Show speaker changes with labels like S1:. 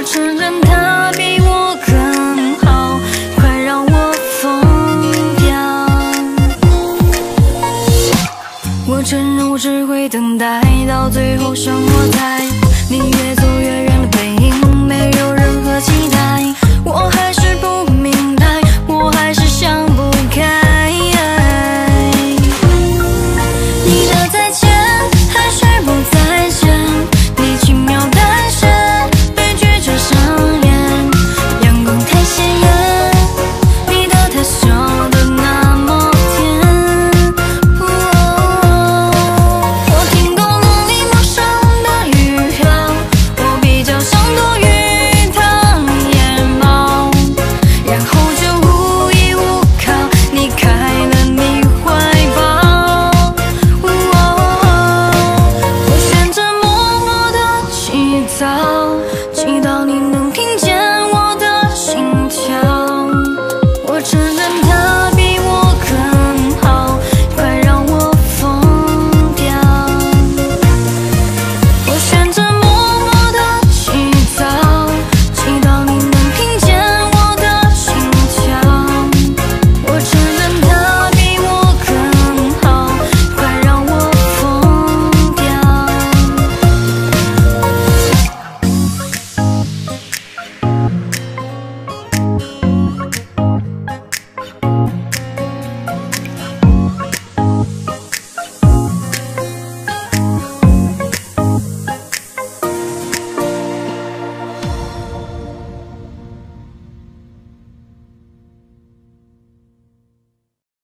S1: 承认他比我更好，快让我疯掉。我承认我只会等待，到最后剩我在你越走越远的背影，没有任何期待。我还是不明白，我还是想不开。你的再见还是不再见，你轻描淡写，悲剧着上演。阳光太鲜艳，你的他笑得那么甜。我听懂了你陌生的语调，我比较像多鱼汤野猫，然后就无依无靠，你开了你怀抱。我选择默默的祈祷，祈祷你能